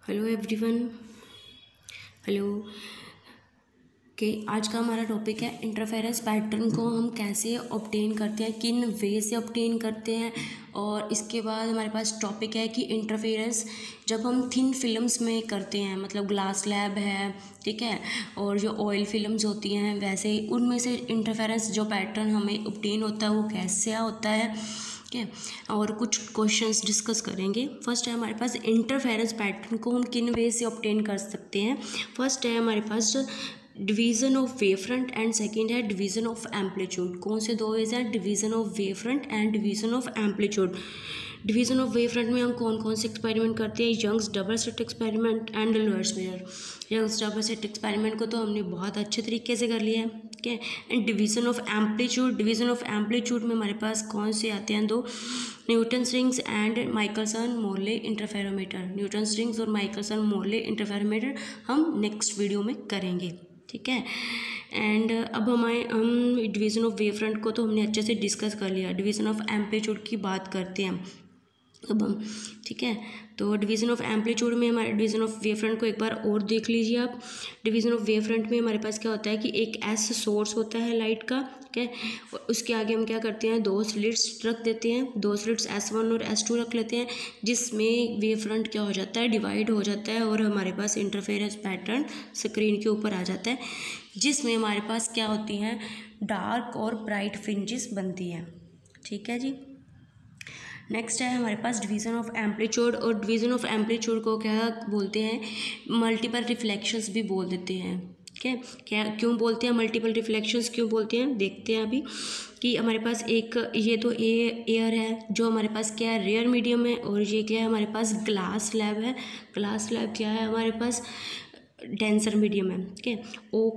Hello everyone. Hello आज का हमारा टॉपिक है इंटरफेरेंस पैटर्न को हम कैसे ऑब्टेन करते हैं, किन वे से ऑब्टेन करते हैं। और इसके बाद हमारे पास टॉपिक है कि इंटरफेरेंस जब हम थिन फिल्म्स में करते हैं, मतलब ग्लास स्लैब है, ठीक है, और जो ऑयल फिल्म्स होती हैं वैसे ही उनमें से इंटरफेरेंस जो पैटर्न हमें ऑब्टेन होता है वो कैसे होता है, ठीक है। और कुछ क्वेश्चंस डिस्कस करेंगे। फर्स्ट है हमारे पास इंटरफेरेंस पैटर्न को हम किन वे से ऑब्टेन कर सकते हैं। फर्स्ट है हमारे पास division of wave front and second है डिवीज़न ऑफ एम्पलीट्यूड। कौन से दो वेज हैं? Division of wave front and division of amplitude. Division of wave front में हम कौन कौन से एक्सपेरिमेंट करते हैं? Young's double slit experiment and Lewis mirror. Young's double slit experiment को तो हमने बहुत अच्छे तरीके से कर लिया है, ठीक है। And division of amplitude, division of amplitude में हमारे पास कौन से आते हैं? दो, Newton's rings and Michelson Morley interferometer. Newton's rings और माइकलसन मोरले इंटरफेरोमीटर हम नेक्स्ट वीडियो में करेंगे, ठीक है। एंड अब हम डिवीज़न ऑफ वेव फ्रंट को तो हमने अच्छे से डिस्कस कर लिया। डिवीज़न ऑफ एम्पलीट्यूड की बात करते हैं अब हम, ठीक है। तो डिवीज़न ऑफ एम्पलीट्यूड में हमारे डिवीज़न ऑफ वेव फ्रंट को एक बार और देख लीजिए आप। डिवीज़न ऑफ वेव फ्रंट में हमारे पास क्या होता है कि एक एस सोर्स होता है लाइट का, ठीक है। उसके आगे हम क्या करते हैं? दो स्लिट्स रख देते हैं, दो स्लिट्स S1 और S2 रख लेते हैं, जिसमें वेव फ्रंट क्या हो जाता है? डिवाइड हो जाता है और हमारे पास इंटरफेरेंस पैटर्न स्क्रीन के ऊपर आ जाता है, जिसमें हमारे पास क्या होती हैं? डार्क और ब्राइट फ्रिंजेस बनती हैं, ठीक है जी। नेक्स्ट है हमारे पास डिवीज़न ऑफ एम्पलीट्यूड। और डिवीज़न ऑफ एम्पलीट्यूड को क्या बोलते हैं? मल्टीपल रिफ्लेक्शंस भी बोल देते हैं, ठीक है। क्या क्यों बोलते हैं मल्टीपल रिफ्लेक्शंस, क्यों बोलते हैं? देखते हैं अभी कि हमारे पास एक ये तो एयर है जो हमारे पास क्या है? रेयर मीडियम है। और ये क्या है? हमारे पास ग्लास स्लैब है। ग्लास स्लैब क्या है? हमारे पास डेंसर मीडियम है, ठीक है।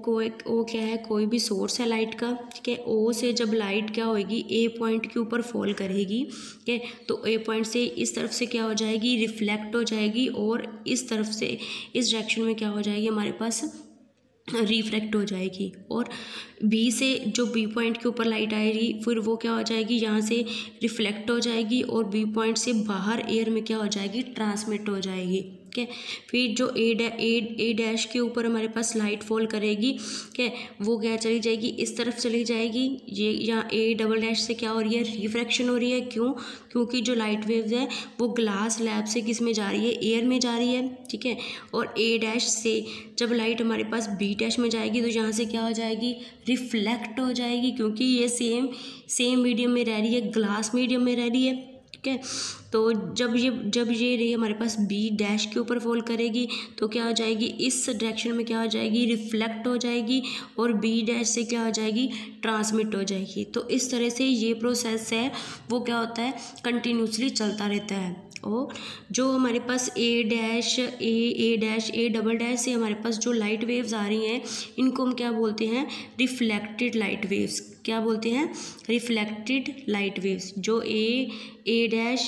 ओ क्या है? कोई भी सोर्स है लाइट का, ठीक है। ओ से जब लाइट क्या होगी? ए पॉइंट के ऊपर फॉल करेगी, ठीक है। तो ए पॉइंट से इस तरफ से क्या हो जाएगी? रिफ्लेक्ट हो जाएगी, और इस तरफ से इस डायरेक्शन में क्या हो जाएगी? हमारे पास रिफ्रैक्ट हो जाएगी। और बी से जो बी पॉइंट के ऊपर लाइट आएगी फिर वो क्या हो जाएगी? यहाँ से रिफ्लेक्ट हो जाएगी और बी पॉइंट से बाहर एयर में क्या हो जाएगी? ट्रांसमिट हो जाएगी, ठीक है। फिर जो ए डैश के ऊपर हमारे पास लाइट फॉल करेगी, ठीक है, वो क्या चली जाएगी? इस तरफ चली जाएगी। ये यहाँ ए डबल डैश से क्या हो रही है? रिफ्रैक्शन हो रही है। क्यों? क्योंकि जो लाइट वेव्स है वो ग्लास स्लैब से किस में जा रही है? एयर में जा रही है, ठीक है। और ए डैश से जब लाइट हमारे पास बी डैश में जाएगी तो यहाँ से क्या हो जाएगी? रिफ्लेक्ट हो जाएगी, क्योंकि ये सेम मीडियम में रह रही है, ग्लास मीडियम में रह रही है, ठीक है। तो जब ये रे हमारे पास बी डैश के ऊपर फॉल करेगी तो क्या हो जाएगी? इस डायरेक्शन में क्या हो जाएगी? रिफ्लेक्ट हो जाएगी, और बी डैश से क्या हो जाएगी? ट्रांसमिट हो जाएगी। तो इस तरह से ये प्रोसेस है वो क्या होता है? कंटिन्यूसली चलता रहता है। और जो हमारे पास A dash A double dash से हमारे पास जो लाइट वेव्स आ रही हैं इनको हम क्या बोलते हैं? Reflected light waves. क्या बोलते हैं? Reflected light waves. जो A dash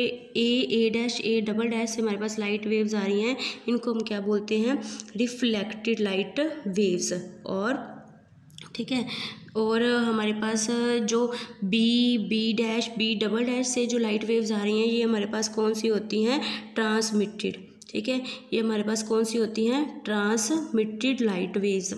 A double dash से हमारे पास लाइट वेव्स आ रही हैं इनको हम क्या बोलते हैं? Reflected light waves. और ठीक है, और हमारे पास जो B dash B double dash से जो लाइट वेव्स आ रही हैं ये हमारे पास कौन सी होती हैं? ट्रांसमिटेड, ठीक है। ये हमारे पास कौन सी होती हैं? ट्रांसमिटेड लाइट वेव्स,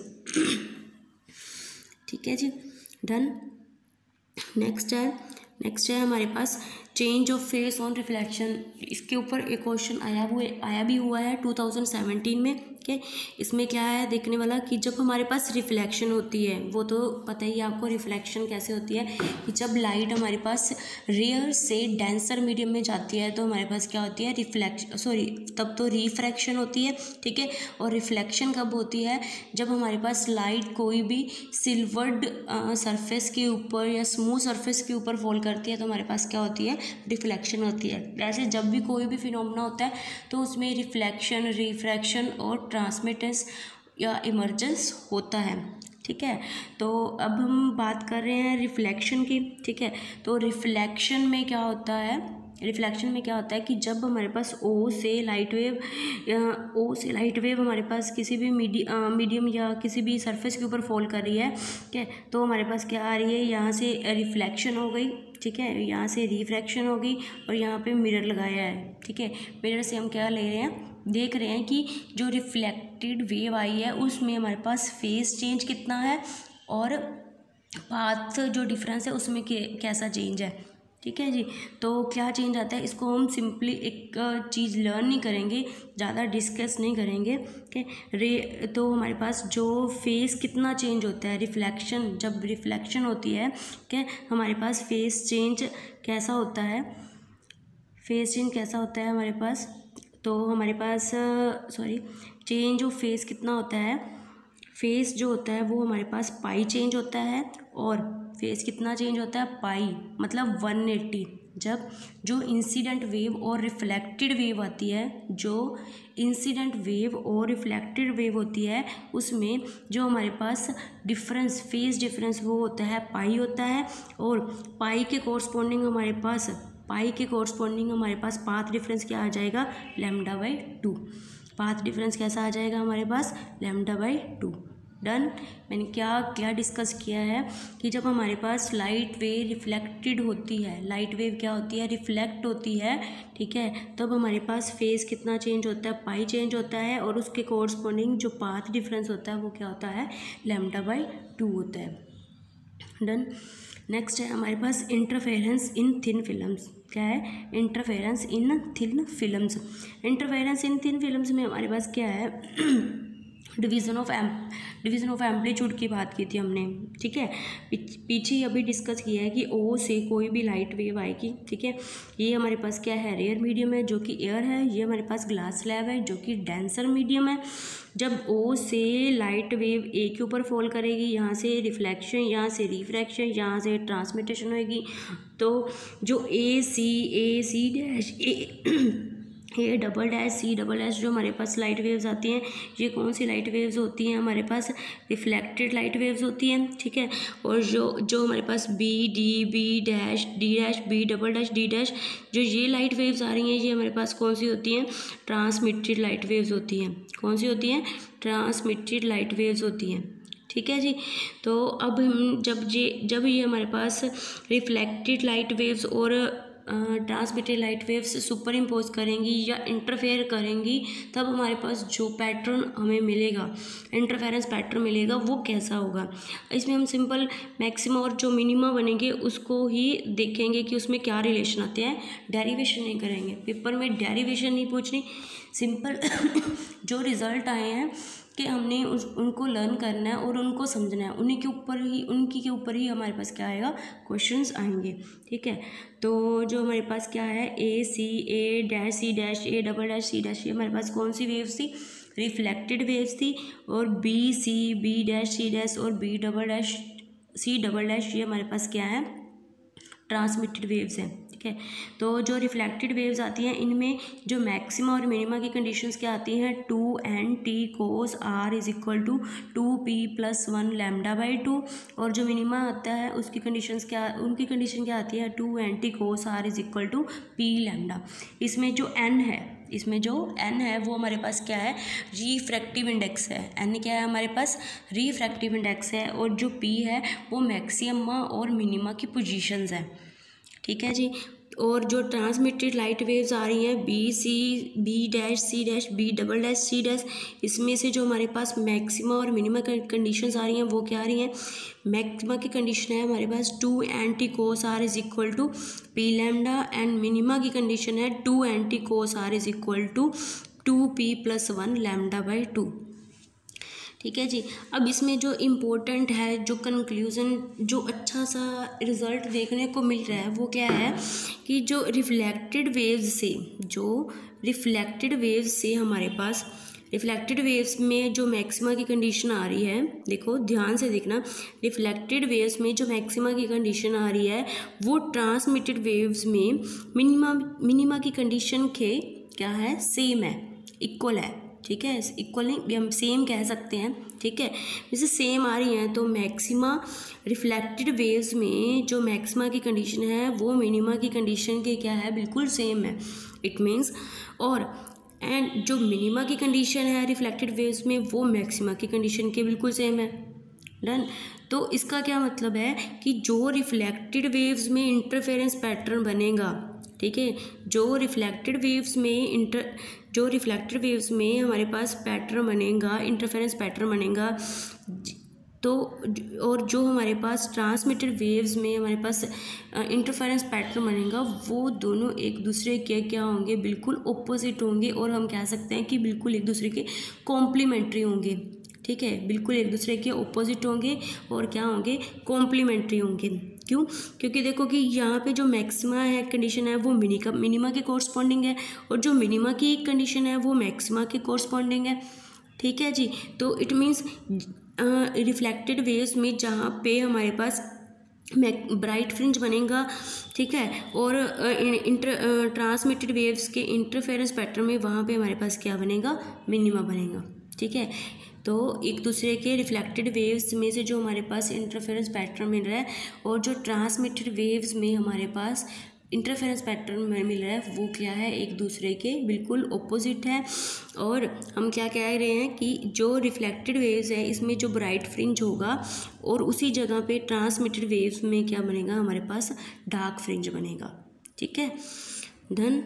ठीक है जी, डन। नेक्स्ट है हमारे पास change of phase on reflection. इसके ऊपर एक क्वेश्चन आया भी हुआ है 2017 में, ठीक है। इसमें क्या है देखने वाला कि जब हमारे पास रिफ्लेक्शन होती है, वो तो पता ही है आपको रिफ्लेक्शन कैसे होती है कि जब लाइट हमारे पास रेयर से डेंसर मीडियम में जाती है तो हमारे पास क्या होती है? तब तो रिफ्रैक्शन होती है, ठीक है। और रिफ्लेक्शन कब होती है? जब हमारे पास लाइट कोई भी सिल्वर्ड सरफेस के ऊपर या स्मूथ सरफेस के ऊपर फॉल करती है तो हमारे पास क्या होती है? रिफ्लेक्शन होती है। वैसे जब भी कोई भी फिनोमेना होता है तो उसमें रिफ्लेक्शन, रिफ्रैक्शन और ट्रांसमिटेंस या इमर्जेंस होता है, ठीक है। तो अब हम बात कर रहे हैं रिफ्लेक्शन की, ठीक है। तो रिफ्लेक्शन में क्या होता है कि जब हमारे पास ओ से लाइट वेव हमारे पास किसी भी मीडियम या किसी भी सरफेस के ऊपर फॉल कर रही है, ठीक है, तो हमारे पास क्या आ रही है? यहाँ से रिफ्लेक्शन हो गई, ठीक है, यहाँ से रिफ्रैक्शन हो गई, और यहाँ पे मिरर लगाया है, ठीक है। मिरर से हम क्या ले रहे हैं? देख रहे हैं कि जो रिफ्लेक्टेड वेव आई है उसमें हमारे पास फेस चेंज कितना है और पाथ जो डिफरेंस है उसमें कैसा चेंज है। ठीक है जी, तो क्या चेंज आता है इसको हम सिंपली एक चीज़ लर्न नहीं करेंगे, ज़्यादा डिस्कस नहीं करेंगे। ओके, तो हमारे पास जो फेस कितना चेंज होता है, रिफ्लेक्शन, जब रिफ्लेक्शन होती है क्या हमारे पास फेस चेंज कैसा होता है, फेस चेंज कैसा होता है हमारे पास, तो हमारे पास चेंज ऑफ फेस कितना होता है, फेस जो होता है वो हमारे पास पाई चेंज होता है, और फेस कितना चेंज होता है, पाई मतलब 180। जब जो इंसिडेंट वेव और रिफ्लेक्टेड वेव आती है, जो इंसिडेंट वेव और रिफ्लेक्टेड वेव होती है उसमें जो हमारे पास डिफरेंस, फेस डिफरेंस वो होता है पाई होता है, और पाई के कोरस्पॉन्डिंग हमारे पास पाथ डिफरेंस क्या आ जाएगा, λ/2। पाथ डिफरेंस कैसा आ जाएगा हमारे पास, λ/2। डन। मैंने क्या डिस्कस किया है कि जब हमारे पास लाइट वेव रिफ्लेक्टेड होती है, लाइट वेव क्या होती है, रिफ्लेक्ट होती है, ठीक है, तब हमारे पास फेस कितना चेंज होता है, पाई चेंज होता है, और उसके कोरस्पॉन्डिंग जो पाथ डिफरेंस होता है वो क्या होता है, λ/2 होता है। डन। नेक्स्ट है हमारे पास इंटरफेरेंस इन थिन फिल्म्स। क्या है, interference in thin films. Interference in thin films में हमारे पास क्या है, डिवीज़न ऑफ एम्पलीट्यूड की बात की थी हमने। ठीक है, पीछे अभी डिस्कस किया है कि ओ से कोई भी लाइट वेव आएगी। ठीक है, ये हमारे पास क्या है, रेयर मीडियम है जो कि एयर है, ये हमारे पास ग्लास स्लैब है जो कि डेंसर मीडियम है। जब ओ से लाइट वेव ए के ऊपर फॉल करेगी, यहाँ से रिफ्लेक्शन, यहाँ से रिफ्रैक्शन, यहाँ से ट्रांसमिटेशन होगी, तो जो A C dash A double dash C double dash जो हमारे पास लाइट वेव्स आती हैं, ये कौन सी लाइट वेव्स होती हैं, हमारे पास रिफ्लेक्टेड लाइट वेव्स होती हैं। ठीक है, और जो हमारे पास B dash D dash B double dash D dash, जो ये लाइट वेव्स आ रही हैं, ये हमारे पास कौन सी होती हैं, ट्रांसमिटेड लाइट वेव्स होती हैं। कौन सी होती हैं, ट्रांसमिटेड लाइट वेव्स होती हैं। ठीक है जी, तो अब हम जब ये हमारे पास रिफ्लेक्टेड लाइट वेव्स और transmitted light waves superimpose करेंगी या इंटरफेयर करेंगी, तब हमारे पास जो पैटर्न हमें मिलेगा, इंटरफेरेंस पैटर्न मिलेगा, वो कैसा होगा। इसमें हम सिंपल मैक्सिमा और जो मिनिमा बनेंगे उसको ही देखेंगे कि उसमें क्या रिलेशन आते हैं, डेरिवेशन नहीं करेंगे। पेपर में डेरिवेशन नहीं पूछनी, सिंपल जो रिज़ल्ट आए हैं कि हमने उनको लर्न करना है और उनको समझना है, उन्हीं के ऊपर ही हमारे पास क्या आएगा, क्वेश्चंस आएंगे। ठीक है, तो जो हमारे पास क्या है, A dash C dash A double dash C dash, ये हमारे पास कौन सी वेव्स थी, रिफ्लेक्टेड वेव्स थी, और बी डैश सी डैश और B double dash C double dash, ये हमारे पास क्या है, ट्रांसमिटेड वेव्स हैं। ठीक है, तो जो रिफ्लेक्टेड वेव्स आती हैं इनमें जो मैक्सिमा और मिनिमा की कंडीशंस क्या आती हैं, 2nt cos r is equal to 2p+1 λ/2, और जो मिनिमा आता है उनकी कंडीशन क्या आती है, 2nt cos r is equal to p λ। इसमें जो n है वो हमारे पास क्या है, रिफ्रैक्टिव इंडेक्स है। n क्या है हमारे पास, रिफ्रैक्टिव इंडेक्स है, और जो p है वो मैक्सिमा और मिनिमा की पोजीशंस है। ठीक है जी, और जो ट्रांसमिटेड लाइट वेव्स आ रही हैं B dash C dash B double dash C dash, इसमें से जो हमारे पास मैक्सिमा और मिनिमा कंडीशंस आ रही हैं वो क्या आ रही हैं, मैक्सिमा की कंडीशन है हमारे पास 2nt cos r is equal to p λ, and minima की कंडीशन है 2nt cos r is equal to 2p+1 λ/2। ठीक है जी, अब इसमें जो इम्पोर्टेंट है, जो कंक्लूज़न, जो अच्छा सा रिज़ल्ट देखने को मिल रहा है वो क्या है कि जो रिफ्लेक्टेड वेव्स से हमारे पास रिफ्लेक्टेड वेव्स में जो मैक्सिमा की कंडीशन आ रही है, देखो ध्यान से देखना, रिफ्लेक्टेड वेव्स में जो मैक्सिमा की कंडीशन आ रही है वो ट्रांसमिटेड वेव्स में मिनिमा की कंडीशन के क्या है, सेम है, इक्वल है। ठीक है, इक्वल नहीं, हम सेम कह सकते हैं। ठीक है, जैसे सेम आ रही हैं तो मैक्सिमा रिफ्लेक्टेड वेव्स में जो मैक्सिमा की कंडीशन है वो मिनिमा की कंडीशन के क्या है, बिल्कुल सेम है। इट मीन्स, और एंड जो मिनिमा की कंडीशन है रिफ्लेक्टेड वेव्स में वो मैक्सिमा की कंडीशन के बिल्कुल सेम है। डन। तो इसका क्या मतलब है कि जो रिफ्लेक्टेड वेव्स में इंटरफेरेंस पैटर्न बनेगा, ठीक है, जो रिफ्लेक्टेड वेव्स में जो रिफ्लेक्टेड वेव्स में हमारे पास पैटर्न बनेगा, इंटरफेरेंस पैटर्न बनेगा, तो और जो हमारे पास ट्रांसमिटेड वेव्स में हमारे पास इंटरफेरेंस पैटर्न बनेगा, वो दोनों एक दूसरे के क्या होंगे, बिल्कुल ऑपोजिट होंगे, और हम कह सकते हैं कि बिल्कुल एक दूसरे के कॉम्प्लीमेंट्री होंगे। ठीक है, बिल्कुल एक दूसरे के ऑपोजिट होंगे और क्या होंगे, कॉम्प्लीमेंट्री होंगे। क्यों? क्योंकि देखो कि यहाँ पे जो मैक्सिमा है कंडीशन है वो मिनिमा के कोरस्पॉन्डिंग है, और जो मिनिमा की कंडीशन है वो मैक्सिमा के कोरस्पॉन्डिंग है। ठीक है जी, तो इट मीन्स रिफ्लेक्टेड वेव्स में जहाँ पे हमारे पास ब्राइट फ्रिंज बनेगा, ठीक है, और ट्रांसमिटेड वेव्स के इंटरफेरेंस पैटर्न में वहाँ पे हमारे पास क्या बनेगा, मिनिमा बनेगा। ठीक है, तो एक दूसरे के रिफ्लेक्टेड वेव्स में से जो हमारे पास इंटरफेरेंस पैटर्न मिल रहा है और जो ट्रांसमिटेड वेव्स में हमारे पास इंटरफेरेंस पैटर्न में मिल रहा है, वो क्या है, एक दूसरे के बिल्कुल ऑपोजिट है। और हम क्या कह रहे हैं कि जो रिफ्लेक्टेड वेव्स है इसमें जो ब्राइट फ्रिंज होगा, और उसी जगह पे ट्रांसमिटेड वेव्स में क्या बनेगा, हमारे पास डार्क फ्रिंज बनेगा। ठीक है, देन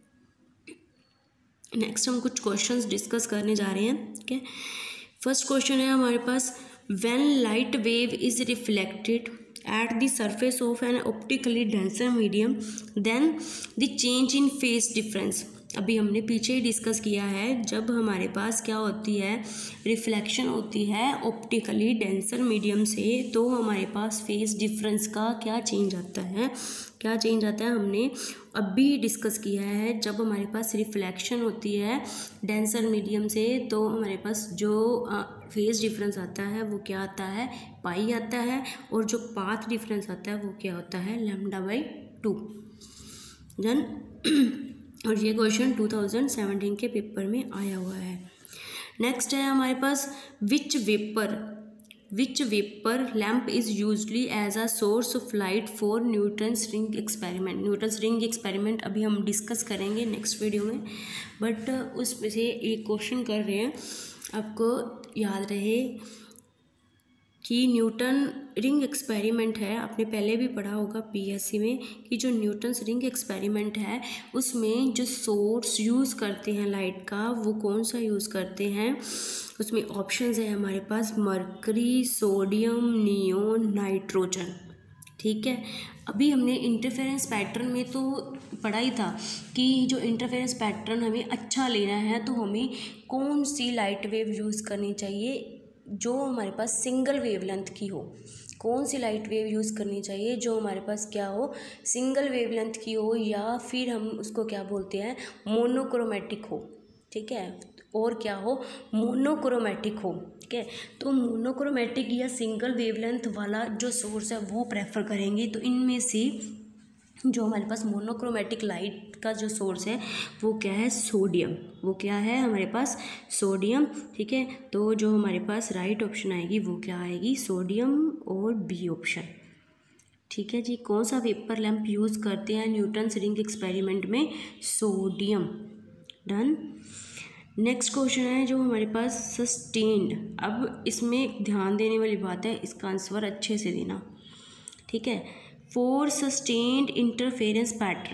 नेक्स्ट हम कुछ क्वेश्चंस डिस्कस करने जा रहे हैं। ठीक है, फर्स्ट क्वेश्चन है हमारे पास, when light wave is reflected at the surface of an optically denser medium then the change in phase difference। अभी हमने पीछे ही डिस्कस किया है, जब हमारे पास क्या होती है, रिफ्लेक्शन होती है ऑप्टिकली डेंसर मीडियम से, तो हमारे पास फेज डिफरेंस का क्या चेंज आता है, क्या चेंज आता है, हमने अभी डिस्कस किया है। जब हमारे पास रिफ्लेक्शन होती है डेंसर मीडियम से, तो हमारे पास जो फेज डिफरेंस आता है वो क्या आता है, पाई आता है, और जो पाथ डिफरेंस आता है वो क्या होता है, λ/2। जन और ये क्वेश्चन 2017 के पेपर में आया हुआ है। नेक्स्ट है हमारे पास, which vapour lamp is usually as a source of light for Newton's ring experiment. Newton's ring experiment अभी हम डिस्कस करेंगे नेक्स्ट वीडियो में, बट उसमें से एक क्वेश्चन कर रहे हैं, आपको याद रहे कि न्यूटन रिंग एक्सपेरिमेंट है, आपने पहले भी पढ़ा होगा पीएससी में, कि जो न्यूटन्स रिंग एक्सपेरिमेंट है उसमें जो सोर्स यूज़ करते हैं लाइट का, वो कौन सा यूज़ करते हैं, उसमें ऑप्शंस है हमारे पास, मरकरी, सोडियम, नियोन, नाइट्रोजन। ठीक है, अभी हमने इंटरफेरेंस पैटर्न में तो पढ़ा ही था कि जो इंटरफेरेंस पैटर्न हमें अच्छा लेना है तो हमें कौन सी लाइट वेव यूज़ करनी चाहिए, जो हमारे पास सिंगल वेवलेंथ की हो। कौन सी लाइट वेव यूज़ करनी चाहिए जो हमारे पास क्या हो, सिंगल वेवलेंथ की हो, या फिर हम उसको क्या बोलते हैं, मोनोक्रोमेटिक हो। ठीक है, और क्या हो, मोनोक्रोमेटिक हो। ठीक है, तो मोनोक्रोमेटिक या सिंगल वेवलेंथ वाला जो सोर्स है वो प्रेफर करेंगे। तो इनमें से जो हमारे पास मोनोक्रोमेटिक लाइट का जो सोर्स है वो क्या है, सोडियम। वो क्या है हमारे पास, सोडियम। ठीक है, तो जो हमारे पास राइट ऑप्शन आएगी वो क्या आएगी, सोडियम और बी ऑप्शन। ठीक है जी, कौन सा वेपर लैंप यूज़ करते हैं न्यूटन्स रिंग एक्सपेरिमेंट में, सोडियम। डन। नेक्स्ट क्वेश्चन है जो हमारे पास, सस्टेन्ड। अब इसमें ध्यान देने वाली बात है, इसका आंसर अच्छे से देना। ठीक है, for sustained interference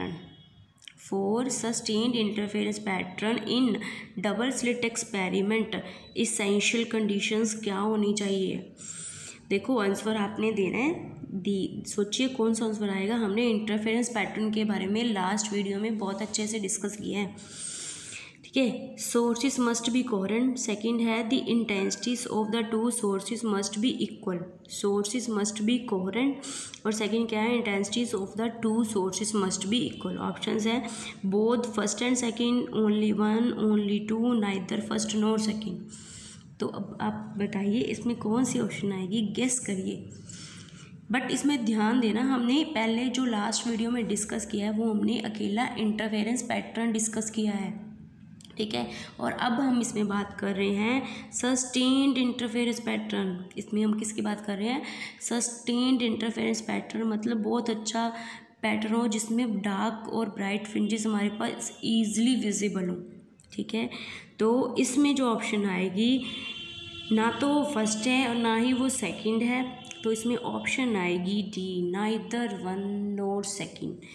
pattern in double slit experiment essential conditions क्या होनी चाहिए। देखो आंसर आपने देना है, सोचिए कौन सा आंसर आएगा। हमने इंटरफेरेंस पैटर्न के बारे में लास्ट वीडियो में बहुत अच्छे से डिस्कस किया है। ठीक है, sources must be coherent. Second है, the intensities of the two sources must be equal. Sources must be coherent. और सेकंड क्या है, intensities of the two sources must be equal. Options है, both first and second, only one, only two, neither first nor second. तो अब आप बताइए इसमें कौन सी ऑप्शन आएगी, गेस करिए। बट इसमें ध्यान देना, हमने पहले जो लास्ट वीडियो में डिस्कस किया है वो हमने अकेला इंटरफेरेंस पैटर्न डिस्कस किया है। ठीक है, और अब हम इसमें बात कर रहे हैं सस्टेन्ड इंटरफेरेंस पैटर्न। इसमें हम किसकी बात कर रहे हैं, सस्टेन्ड इंटरफेरेंस पैटर्न, मतलब बहुत अच्छा पैटर्न हो जिसमें डार्क और ब्राइट फ्रिंजेस हमारे पास ईजिली विजिबल हो। ठीक है, तो इसमें जो ऑप्शन आएगी, ना तो फर्स्ट है और ना ही वो सेकंड है, तो इसमें ऑप्शन आएगी D, neither one nor second.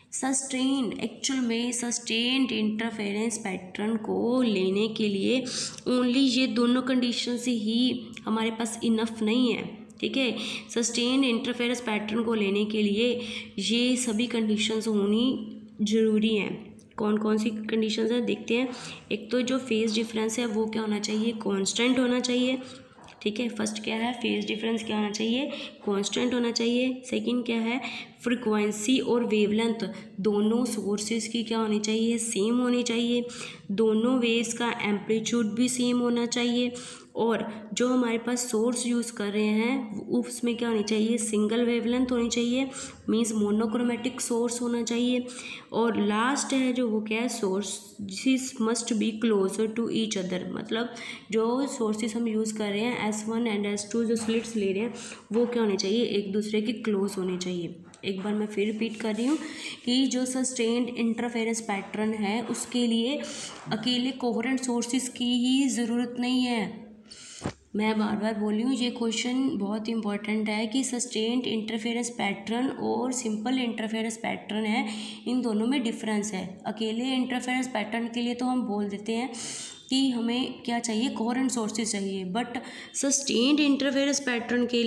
Sustained, actual में सस्टेन्ड इंटरफेरेंस पैटर्न को लेने के लिए ओनली ये दोनों कंडीशन से ही हमारे पास इनफ नहीं है, ठीक है। सस्टेन्ड इंटरफेरेंस पैटर्न को लेने के लिए ये सभी कंडीशंस होनी ज़रूरी हैं। कौन कौन सी कंडीशंस हैं देखते हैं। एक तो जो फेज डिफरेंस है वो क्या होना चाहिए, कांस्टेंट होना चाहिए, ठीक है। फर्स्ट क्या है, फेज डिफरेंस क्या होना चाहिए, कांस्टेंट होना चाहिए। सेकंड क्या है, फ्रीक्वेंसी और वेवलेंथ दोनों सोर्सेज की क्या होनी चाहिए, सेम होनी चाहिए। दोनों वेव्स का एम्पलीट्यूड भी सेम होना चाहिए। और जो हमारे पास सोर्स यूज़ कर रहे हैं उसमें क्या होनी चाहिए, सिंगल वेवलेंथ होनी चाहिए, मीन्स मोनोक्रोमेटिक सोर्स होना चाहिए। और लास्ट है जो वो क्या है, sources must be closer to each other, मतलब जो सोर्सेस हम यूज़ कर रहे हैं S1 एंड S2 जो स्लिट्स ले रहे हैं वो क्या होने चाहिए, एक दूसरे के क्लोज होने चाहिए। एक बार मैं फिर रिपीट कर रही हूँ कि जो सस्टेन्ड इंटरफेरेंस पैटर्न है उसके लिए अकेले कोहेरेंट सोर्सेस की ही ज़रूरत नहीं है। मैं बार बार बोल रही हूँ, ये क्वेश्चन बहुत इंपॉर्टेंट है कि सस्टेन्ड इंटरफेरेंस पैटर्न और सिंपल इंटरफेरेंस पैटर्न है, इन दोनों में डिफरेंस है। अकेले इंटरफेरेंस पैटर्न के लिए तो हम बोल देते हैं कि हमें क्या चाहिए, कोहेरेंट सोर्सेज चाहिए, बट सस्टेन्ड इंटरफेरेंस पैटर्न के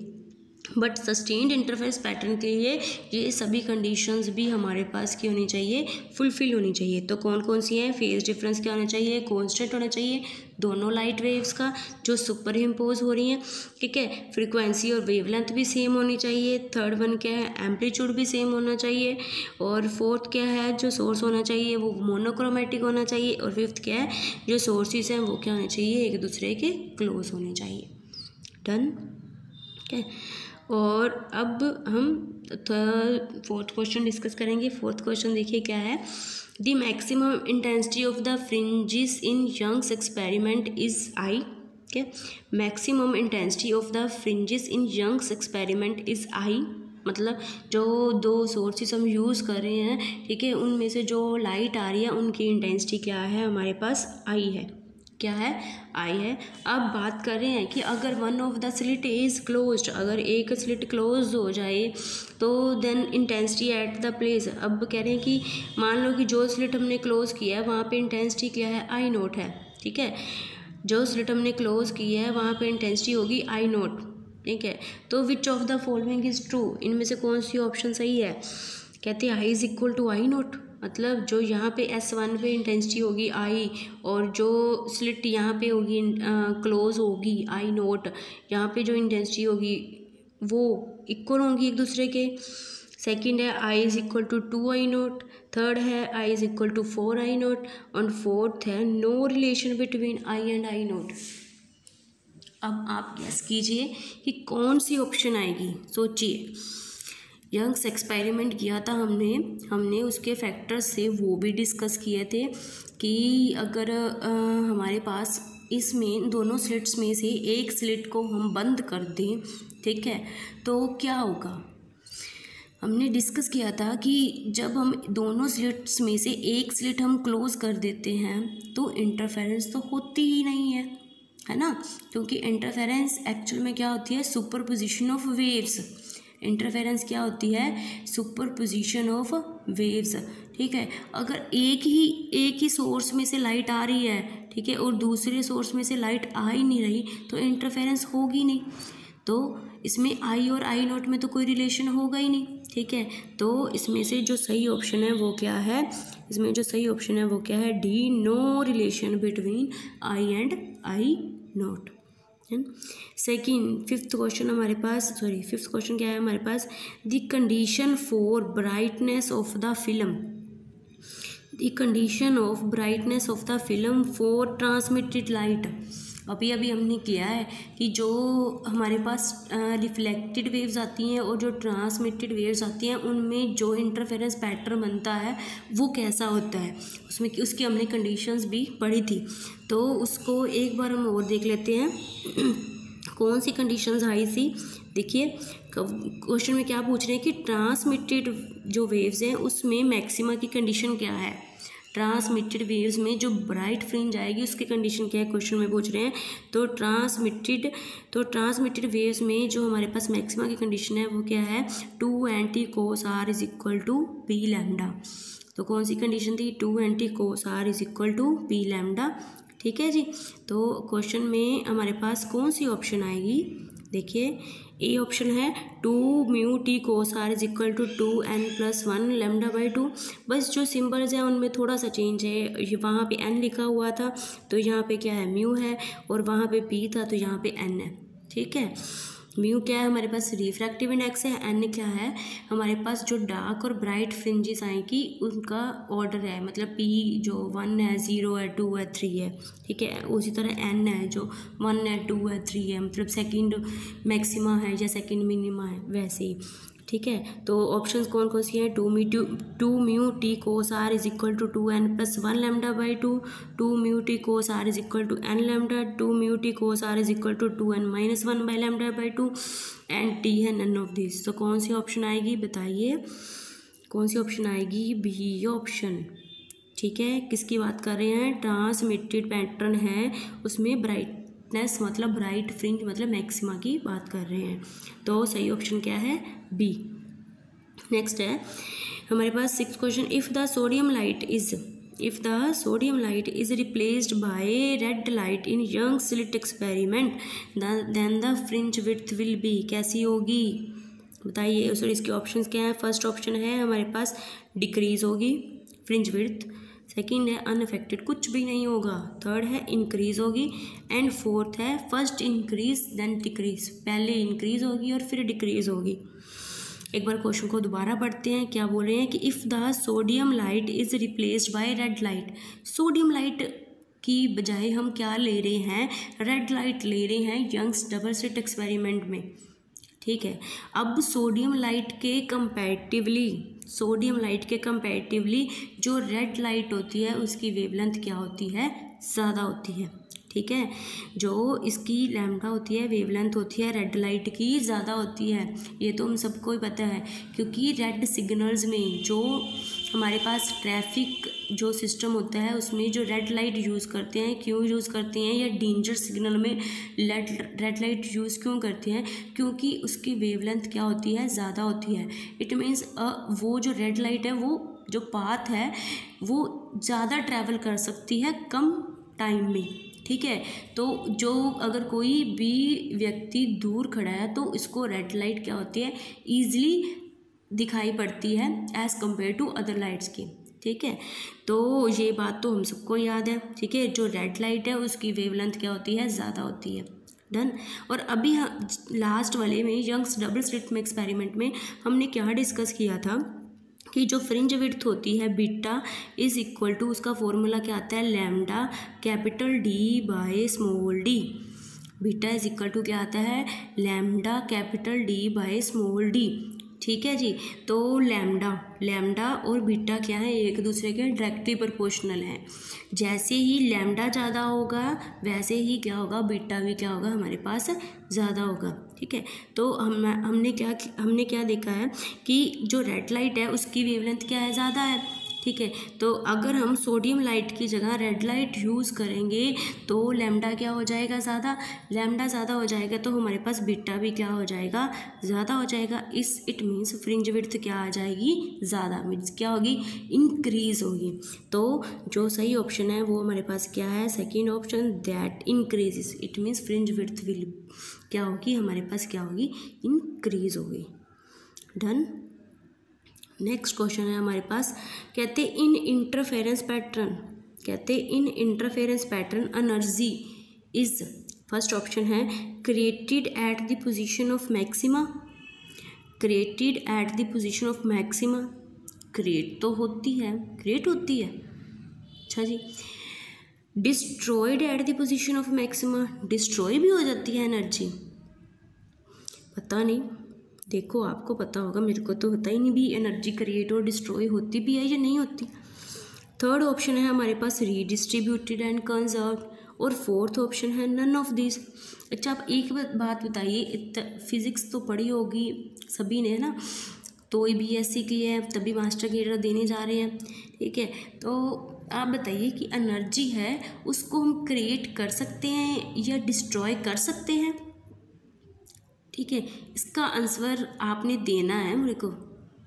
लिए ये सभी कंडीशंस भी हमारे पास की होनी चाहिए, फुलफिल होनी चाहिए। तो कौन कौन सी हैं, फेज डिफरेंस क्या होना चाहिए, कांस्टेंट होना चाहिए दोनों लाइट वेव्स का जो सुपर इम्पोज हो रही हैं, ठीक है। फ्रीक्वेंसी और वेवलेंथ भी सेम होनी चाहिए। थर्ड वन क्या है, एम्पलीट्यूड भी सेम होना चाहिए। और फोर्थ क्या है, जो सोर्स होना चाहिए वो मोनोक्रोमेटिक होना चाहिए। और फिफ्थ क्या है, जो सोर्सेज हैं वो क्या होने चाहिए, एक दूसरे के क्लोज होने चाहिए। डन, ठीक है। और अब हम फोर्थ क्वेश्चन डिस्कस करेंगे। फोर्थ क्वेश्चन देखिए क्या है, the maximum intensity of the fringes in Young's experiment is I, ठीक है। Maximum intensity of the fringes in Young's experiment is I, मतलब जो दो सोर्सेस हम यूज़ कर रहे हैं, ठीक है, उनमें से जो लाइट आ रही है उनकी इंटेंसिटी क्या है, हमारे पास आई है, क्या है, आई है। अब बात कर रहे हैं कि अगर one of the slit is closed, अगर एक स्लिट क्लोज हो जाए तो then intensity at the place. अब कह रहे हैं कि मान लो कि जो स्लिट हमने क्लोज किया है वहाँ पे इंटेंसिटी क्या है, आई नोट है, ठीक है। जो स्लिट हमने क्लोज की है वहाँ पे इंटेंसिटी होगी आई नोट, ठीक है। तो which of the following is true, इनमें से कौन सी ऑप्शन सही है। कहते हैं I is equal to I nought, मतलब जो यहाँ पे S1 पे इंटेंसिटी होगी आई और जो स्लिट यहाँ पे होगी क्लोज होगी आई नोट, यहाँ पे जो इंटेंसिटी होगी वो इक्वल होंगी एक दूसरे के। सेकंड है I is equal to 2 I nought. Third है I is equal to 4 I nought. और फोर्थ है no relation between I and I nought. अब आप गेस कीजिए कि कौन सी ऑप्शन आएगी, सोचिए। यंग्स एक्सपेरिमेंट किया था हमने उसके फैक्टर्स से वो भी डिस्कस किए थे कि अगर हमारे पास इसमें दोनों स्लिट्स में से एक स्लिट को हम बंद कर दें, ठीक है, तो क्या होगा। हमने डिस्कस किया था कि जब हम दोनों स्लिट्स में से एक स्लिट हम क्लोज कर देते हैं तो इंटरफेरेंस तो होती ही नहीं है ना, क्योंकि इंटरफेरेंस एक्चुअल में क्या होती है, सुपरपोजिशन ऑफ वेव्स। इंटरफेरेंस क्या होती है, सुपरपोजिशन ऑफ वेव्स, ठीक है। अगर एक ही सोर्स में से लाइट आ रही है, ठीक है, और दूसरे सोर्स में से लाइट आ ही नहीं रही तो इंटरफेरेंस होगी नहीं, तो इसमें आई और आई नॉट में तो कोई रिलेशन होगा ही नहीं, ठीक है। तो इसमें से जो सही ऑप्शन है वो क्या है, इसमें जो सही ऑप्शन है वो क्या है, D, no relation between I and I nought. Second fifth question क्या है हमारे पास, the condition for brightness of the film, the condition of brightness of the film for transmitted light. अभी हमने किया है कि जो हमारे पास रिफ्लेक्टेड वेव्स आती हैं और जो ट्रांसमिटेड वेव्स आती हैं उनमें जो इंटरफेरेंस पैटर्न बनता है वो कैसा होता है, उसमें उसकी हमने कंडीशंस भी पढ़ी थी, तो उसको एक बार हम और देख लेते हैं। कौन सी कंडीशंस आई थी, देखिए क्वेश्चन में क्या पूछ रहे हैं कि ट्रांसमिटेड जो वेव्स हैं उसमें मैक्सिमा की कंडीशन क्या है। ट्रांसमिटेड वेव्स में जो ब्राइट फ्रिंज आएगी उसकी कंडीशन क्या है, क्वेश्चन में पूछ रहे हैं। तो ट्रांसमिटेड वेव्स में जो हमारे पास मैक्सिमा की कंडीशन है वो क्या है, 2 anti cos R is equal to P lambda. तो कौन सी कंडीशन थी, 2 anti cos R is equal to P lambda. ठीक है जी। तो क्वेश्चन में हमारे पास कौन सी ऑप्शन आएगी, देखिए ए ऑप्शन है 2 mu T cos R is equal to 2n+1 lambda by 2। बस जो सिम्बल्स हैं उनमें थोड़ा सा चेंज है, वहाँ पे n लिखा हुआ था तो यहाँ पे क्या है म्यू है, और वहाँ पे p था तो यहाँ पे n है। ठीक है, म्यू क्या है हमारे पास रिफ्रैक्टिव इंडेक्स है, एन क्या है हमारे पास जो डार्क और ब्राइट फ्रिंजेस आएंगी उनका ऑर्डर है, मतलब पी जो 1 है, 0 है, 2 है, 3 है। ठीक है, उसी तरह एन है जो 1 है, 2 है, 3 है, मतलब सेकंड मैक्सिमा है या सेकंड मिनिमा है वैसे ही। ठीक है, तो ऑप्शंस कौन कौन सी हैं, 2 mu T cos R is equal to 2n+1 lambda by 2, 2 mu T cos R is equal to n lambda, 2 mu T cos R is equal to 2n-1 by lambda by 2 and T है none of this. तो कौन सी option आएगी बताइए, कौन सी option आएगी, B option. ठीक है, किसकी बात कर रहे हैं, ट्रांसमिटेड पैटर्न है उसमें ब्राइटनेस मतलब ब्राइट फ्रिंज मतलब मैक्सिमा की बात कर रहे हैं। तो सही ऑप्शन क्या है, बी। नेक्स्ट है हमारे पास 6th question, if the sodium light is replaced by red light in Young slit experiment then the fringe width will be, कैसी होगी बताइए। सॉरी, इसके ऑप्शंस क्या है, फर्स्ट ऑप्शन है हमारे पास डिक्रीज होगी फ्रिंज विड्थ, सेकंड है अनअफेक्टेड कुछ भी नहीं होगा, थर्ड है इंक्रीज होगी, एंड फोर्थ है फर्स्ट इंक्रीज देन डिक्रीज, पहले इंक्रीज होगी और फिर डिक्रीज होगी। एक बार क्वेश्चन को दोबारा पढ़ते हैं, क्या बोल रहे हैं कि if the sodium light is replaced by red light, sodium light की बजाय हम क्या ले रहे हैं, रेड लाइट ले रहे हैं यंग्स डबल स्लिट एक्सपेरिमेंट में। ठीक है, अब सोडियम लाइट के कंपैरेटिवली जो रेड लाइट होती है उसकी वेवलेंथ क्या होती है, ज़्यादा होती है। ठीक है, जो इसकी लैम्डा होती है वेवलेंथ होती है रेड लाइट की ज़्यादा होती है, ये तो हम सबको ही पता है, क्योंकि रेड सिग्नल्स में जो हमारे पास ट्रैफिक जो सिस्टम होता है उसमें जो रेड लाइट यूज़ करते हैं, क्यों यूज़ करते हैं, या डेंजर सिग्नल में रेड लाइट यूज़ क्यों करते हैं, क्योंकि उसकी वेवलेंथ क्या होती है, ज़्यादा होती है। इट मीन्स वो जो रेड लाइट है वो जो पाथ है वो ज़्यादा ट्रैवल कर सकती है कम टाइम में। ठीक है, तो जो अगर कोई भी व्यक्ति दूर खड़ा है तो इसको रेड लाइट क्या होती है, ईजिली दिखाई पड़ती है as compare to other lights की। ठीक है, तो ये बात तो हम सबको याद है। ठीक है, जो रेड लाइट है उसकी वेवलेंथ क्या होती है, ज़्यादा होती है। डन। और अभी लास्ट वाले में यंग्स डबल स्लिट में एक्सपेरिमेंट में हमने क्या डिस्कस किया था कि जो फ्रिंज विड्थ होती है बीटा इज इक्वल टू, उसका फॉर्मूला क्या आता है, lambda capital D by small D. Beta is equal to क्या आता है, lambda capital D by small D. ठीक है जी, तो लैम्डा और बीटा क्या है, एक दूसरे के डायरेक्टली प्रोपोर्शनल है। जैसे ही लैम्डा ज़्यादा होगा वैसे ही क्या होगा, बीटा भी क्या होगा हमारे पास ज़्यादा होगा। ठीक है, तो हमने क्या देखा है कि जो रेड लाइट है उसकी वेवलेंथ क्या है, ज़्यादा है। ठीक है, तो अगर हम सोडियम लाइट की जगह रेड लाइट यूज़ करेंगे तो लैम्डा क्या हो जाएगा, लैम्डा ज़्यादा हो जाएगा, तो हमारे पास बीटा भी क्या हो जाएगा, ज़्यादा हो जाएगा। इट मीन्स फ्रिंज विड्थ क्या आ जाएगी, ज़्यादा, मीन्स क्या होगी, इंक्रीज होगी। तो जो सही ऑप्शन है वो हमारे पास क्या है, second option, that increases. It means fringe width will क्या होगी, हमारे पास क्या होगी, इंक्रीज होगी। डन। नेक्स्ट क्वेश्चन है हमारे पास, कहते in interference pattern energy is, first option है created at the position of maxima, create होती है। अच्छा जी, destroyed at the position of maxima, destroy भी हो जाती है एनर्जी, पता नहीं, देखो आपको पता होगा, मेरे को तो पता ही नहीं भी एनर्जी क्रिएट और डिस्ट्रॉय होती भी है या नहीं होती। थर्ड ऑप्शन है हमारे पास रीडिस्ट्रीब्यूटेड एंड कंजर्व्ड, और फोर्थ ऑप्शन है नन ऑफ दिस। अच्छा, आप एक बात बताइए, फिजिक्स तो पढ़ी होगी सभी ने, है ना, तो BSc की है तभी मास्टर की देने जा रहे हैं। ठीक है, तो आप बताइए कि एनर्जी है उसको हम क्रिएट कर सकते हैं या डिस्ट्रॉय कर सकते हैं। ठीक है, इसका आंसर आपने देना है मेरे को।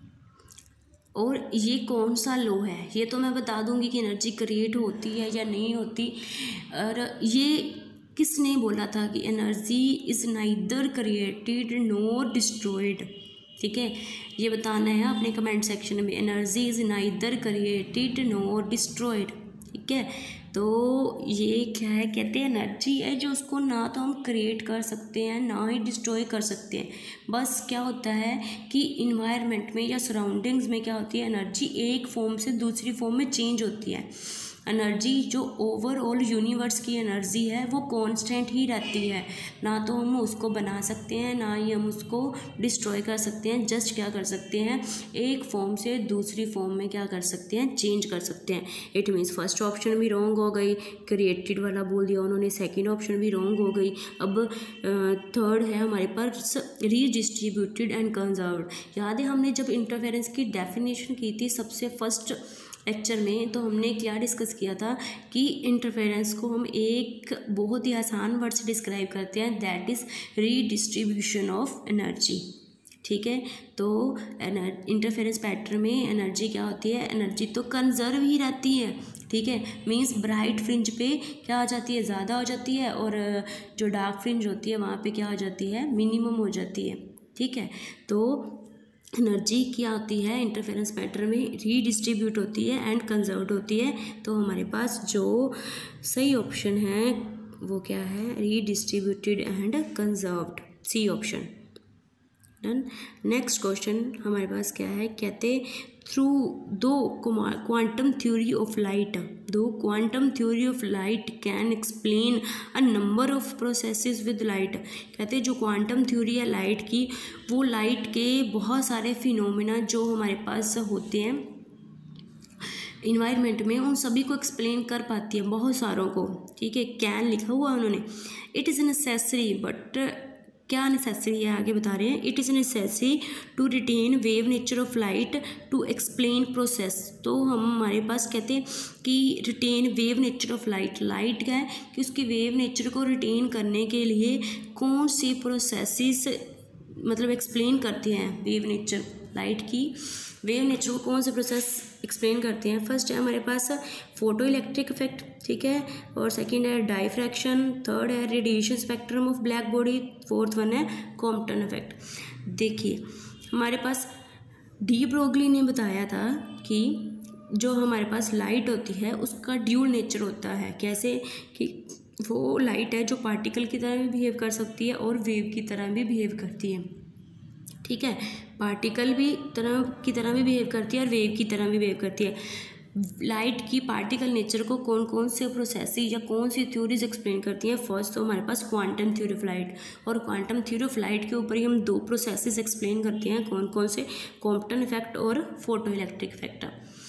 और ये कौन सा लॉ है, ये तो मैं बता दूंगी कि एनर्जी क्रिएट होती है या नहीं होती। और ये किसने बोला था कि energy is neither created nor destroyed. ठीक है, ये बताना है अपने कमेंट सेक्शन में, energy is neither created nor destroyed. ठीक है, तो ये क्या है, कहते हैं एनर्जी है जो उसको ना तो हम क्रिएट कर सकते हैं ना ही डिस्ट्रॉय कर सकते हैं। बस क्या होता है कि इन्वायरमेंट में या सराउंडिंग्स में क्या होती है, एनर्जी एक फॉर्म से दूसरी फॉर्म में चेंज होती है। एनर्जी जो ओवरऑल यूनिवर्स की एनर्जी है वो कांस्टेंट ही रहती है, ना तो हम उसको बना सकते हैं ना ही हम उसको डिस्ट्रॉय कर सकते हैं। जस्ट क्या कर सकते हैं, एक फॉर्म से दूसरी फॉर्म में क्या कर सकते हैं, चेंज कर सकते हैं। इट मीन्स फर्स्ट ऑप्शन भी रॉन्ग हो गई, क्रिएटेड वाला बोल दिया उन्होंने, सेकेंड ऑप्शन भी रॉन्ग हो गई। अब थर्ड है हमारे पास रीडिस्ट्रीब्यूटेड एंड कंजर्व्ड। याद है हमने जब इंटरफेरेंस की डेफिनेशन की थी सबसे फर्स्ट लेक्चर में, तो हमने क्या डिस्कस किया था कि इंटरफेरेंस को हम एक बहुत ही आसान वर्ड से डिस्क्राइब करते हैं, that is redistribution of energy. ठीक है, तो इंटरफेरेंस पैटर्न में एनर्जी क्या होती है, एनर्जी तो कंजर्व ही रहती है। ठीक है, मीन्स ब्राइट फ्रिंज पे क्या आ जाती है, ज़्यादा हो जाती है, और जो डार्क फ्रिंज होती है वहाँ पे क्या हो जाती है, मिनिमम हो जाती है। ठीक है, तो एनर्जी क्या होती है इंटरफेरेंस पैटर्न में, रीडिस्ट्रीब्यूट होती है एंड कंजर्व्ड होती है। तो हमारे पास जो सही ऑप्शन है वो क्या है, redistributed and conserved, C option. Done. Next question हमारे पास क्या है, कहते थ्रू दो क्वांटम थ्योरी ऑफ लाइट, दो quantum theory of light can explain a number of processes with light. कहते जो क्वांटम थ्योरी है लाइट की, वो लाइट के बहुत सारे फिनोमेना जो हमारे पास होते हैं इन्वायरमेंट में, उन सभी को एक्सप्लेन कर पाती है, बहुत सारों को। ठीक है, कैन लिखा हुआ उन्होंने। इट इज़ नेसेसरी, बट क्या नेसेसरी है आगे बता रहे हैं, it is necessary to retain wave nature of light to explain process. तो हम हमारे पास कहते हैं कि retain wave nature of light, light क्या है कि उसकी वेव नेचर को रिटेन करने के लिए कौन सी प्रोसेसेस मतलब एक्सप्लेन करती हैं, वेव नेचर लाइट की वेव नेचर को कौन से प्रोसेस एक्सप्लेन करते हैं। फर्स्ट है हमारे पास फोटो इलेक्ट्रिक इफेक्ट, ठीक है, और सेकंड है डाइफ्रैक्शन, थर्ड है radiation spectrum of black body, fourth one है कॉम्पटन इफेक्ट। देखिए हमारे पास डी ब्रोगली ने बताया था कि जो हमारे पास लाइट होती है उसका ड्यूल नेचर होता है। कैसे कि वो लाइट है जो पार्टिकल की तरह भी बिहेव कर सकती है और वेव की तरह भी बिहेव करती है। ठीक है, पार्टिकल भी की तरह भी बिहेव करती है और वेव की तरह भी बिहेव करती है। लाइट की पार्टिकल नेचर को कौन कौन से प्रोसेसेस या कौन सी थ्योरीज एक्सप्लेन करती हैं। फर्स्ट तो हमारे पास क्वांटम थ्योरी ऑफ लाइट, और क्वांटम थ्योरी ऑफ लाइट के ऊपर ही हम दो प्रोसेसेस एक्सप्लेन करते हैं, कौन कौन से, कॉम्पटन इफेक्ट और फोटो इलेक्ट्रिक इफेक्ट।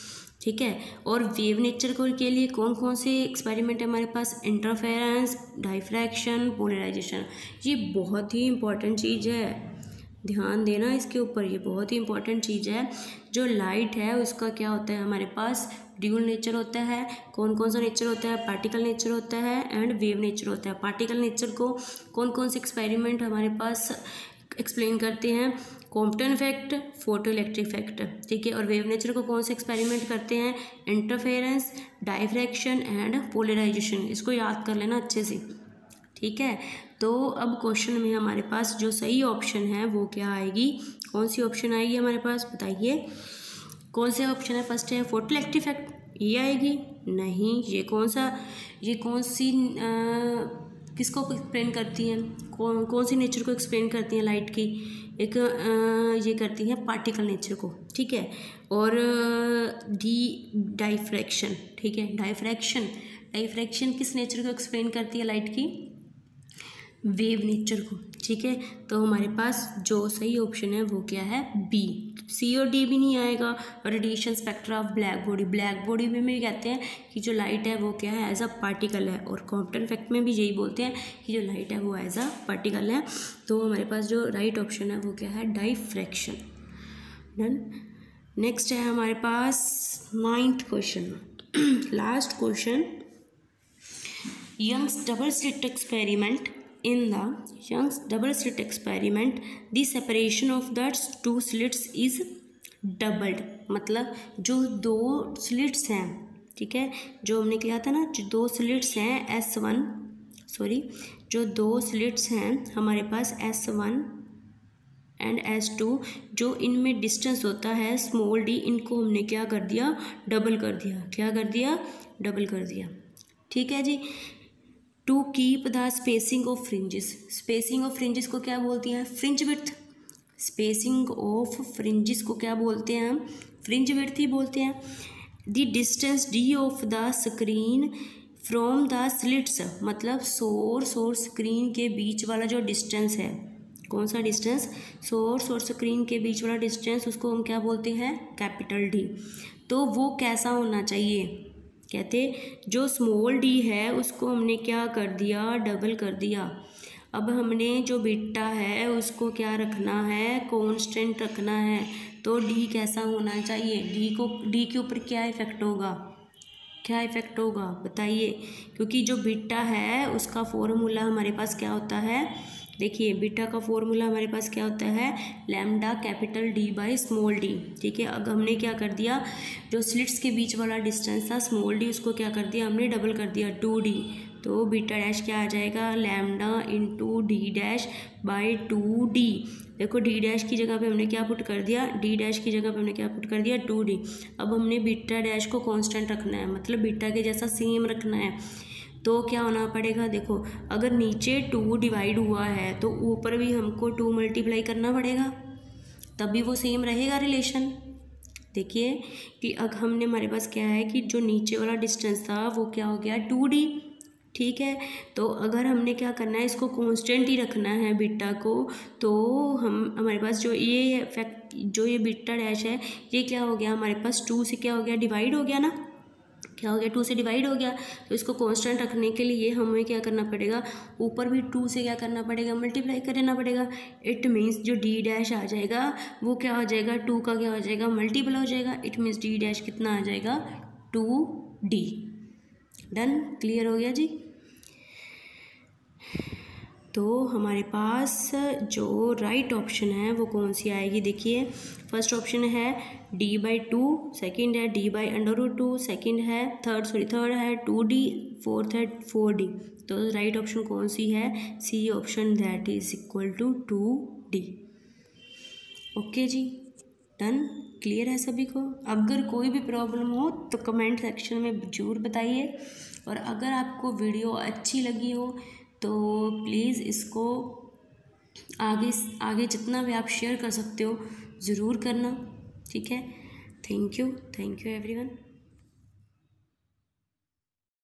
ठीक है, और वेव नेचर को के लिए कौन कौन से एक्सपेरिमेंट है हमारे पास, इंटरफेरेंस, डाइफ्रैक्शन, पोलराइजेशन। ये बहुत ही इंपॉर्टेंट चीज़ है, ध्यान देना इसके ऊपर, ये बहुत ही इंपॉर्टेंट चीज़ है। जो लाइट है उसका क्या होता है हमारे पास, ड्यूल नेचर होता है। कौन कौन सा नेचर होता है, पार्टिकल नेचर होता है एंड वेव नेचर होता है। पार्टिकल नेचर को कौन कौन से एक्सपेरिमेंट हमारे पास एक्सप्लेन करते हैं, Compton effect, photoelectric effect. ठीक है, और वेव नेचर को कौन से एक्सपेरिमेंट करते हैं, इंटरफेरेंस, डाइफ्रैक्शन एंड पोलराइजेशन। इसको याद कर लेना अच्छे से। ठीक है, तो अब क्वेश्चन में हमारे पास जो सही ऑप्शन है वो क्या आएगी, कौन सी ऑप्शन आएगी हमारे पास, बताइए कौन से ऑप्शन है। फर्स्ट है फोटो इलेक्ट्रिक इफेक्ट, ये आएगी नहीं। ये कौन सी किसको एक्सप्लेन करती हैं, कौन सी नेचर को एक्सप्लेन करती हैं लाइट की, एक ये करती हैं पार्टिकल नेचर को। ठीक है, और डाइफ्रैक्शन। ठीक है, डाइफ्रैक्शन किस नेचर को एक्सप्लेन करती है लाइट की, वेव नेचर को। ठीक है, तो हमारे पास जो सही ऑप्शन है वो क्या है, बी। सी और डी भी नहीं आएगा। Radiation spectra of black body, black body में भी कहते हैं कि जो लाइट है वो क्या है, एज अ पार्टिकल है, और कॉम्पटन इफेक्ट में भी यही बोलते हैं कि जो लाइट है वो एज अ पार्टिकल है। तो हमारे पास जो राइट ऑप्शन है वो क्या है, डाइफ्रैक्शन। डन। नेक्स्ट है हमारे पास 9th question. Last question, Young's double slit experiment. In the Young's double slit experiment, the separation of the two slits is doubled. मतलब जो दो स्लिट्स हैं, ठीक है, जो हमने किया था ना, जो दो स्लिट्स हैं जो दो स्लिट्स हैं हमारे पास S1 एंड S2, जो इनमें डिस्टेंस होता है स्मॉल d, इनको हमने क्या कर दिया, डबल कर दिया। क्या कर दिया, डबल कर दिया। ठीक है जी। To keep the spacing of fringes, spacing of fringes को क्या बोलती हैं, fringe width. Spacing of fringes को क्या बोलते हैं हम, फ्रिंज विड्थ ही बोलते हैं। The distance D of the screen from the slits, मतलब सोर्स और स्क्रीन के बीच वाला जो डिस्टेंस है, कौन सा डिस्टेंस, सोर्स और स्क्रीन के बीच वाला डिस्टेंस, उसको हम क्या बोलते हैं, कैपिटल डी। तो वो कैसा होना चाहिए, कहते जो स्मॉल डी है उसको हमने क्या कर दिया, डबल कर दिया। अब हमने जो बीटा है उसको क्या रखना है, कांस्टेंट रखना है। तो डी कैसा होना चाहिए, डी के ऊपर क्या इफेक्ट होगा, क्या इफेक्ट होगा बताइए, क्योंकि जो बीटा है उसका फॉर्मूला हमारे पास क्या होता है, देखिए बीटा का फॉर्मूला हमारे पास क्या होता है, lambda capital D by small D. ठीक है, अब हमने क्या कर दिया, जो स्लिट्स के बीच वाला डिस्टेंस था स्मॉल डी, उसको क्या कर दिया हमने, डबल कर दिया 2d। तो बीटा डैश क्या आ जाएगा, lambda into D dash by 2d। देखो डी डैश की जगह पे हमने क्या पुट कर दिया, डी डैश की जगह पे हमने क्या पुट कर दिया, 2d। अब हमने बीटा डैश को कांस्टेंट रखना है, मतलब बीटा के जैसा सेम रखना है। तो क्या होना पड़ेगा, देखो अगर नीचे 2 डिवाइड हुआ है तो ऊपर भी हमको 2 मल्टीप्लाई करना पड़ेगा, तभी वो सेम रहेगा रिलेशन। देखिए कि अब हमने, हमारे पास क्या है कि जो नीचे वाला डिस्टेंस था वो क्या हो गया, 2d। ठीक है, तो अगर हमने क्या करना है, इसको कांस्टेंट ही रखना है बीटा को, तो हम हमारे पास जो ये फैक्ट, जो ये बीटा डैश है, ये क्या हो गया हमारे पास, 2 से क्या हो गया, डिवाइड हो गया ना, क्या हो गया, 2 से डिवाइड हो गया। तो इसको कांस्टेंट रखने के लिए हमें क्या करना पड़ेगा, ऊपर भी 2 से क्या करना पड़ेगा, मल्टीप्लाई करना पड़ेगा। इट मीन्स जो डी डैश आ जाएगा वो क्या हो जाएगा, 2 का क्या हो जाएगा, मल्टीपल हो जाएगा। इट मीन्स डी डैश कितना आ जाएगा, 2d। डन, क्लियर हो गया जी। तो हमारे पास जो राइट ऑप्शन है वो कौन सी आएगी, देखिए फर्स्ट ऑप्शन है d/2, सेकंड है d/√2, सेकंड है थर्ड है 2d, फोर्थ है 4d। तो राइट ऑप्शन कौन सी है, C option, that is equal to 2d। Okay जी, डन, क्लियर है सभी को। अगर कोई भी प्रॉब्लम हो तो कमेंट सेक्शन में ज़रूर बताइए, और अगर आपको वीडियो अच्छी लगी हो तो प्लीज़ इसको आगे जितना भी आप शेयर कर सकते हो ज़रूर करना। ठीक है, थैंक यू एवरीवन।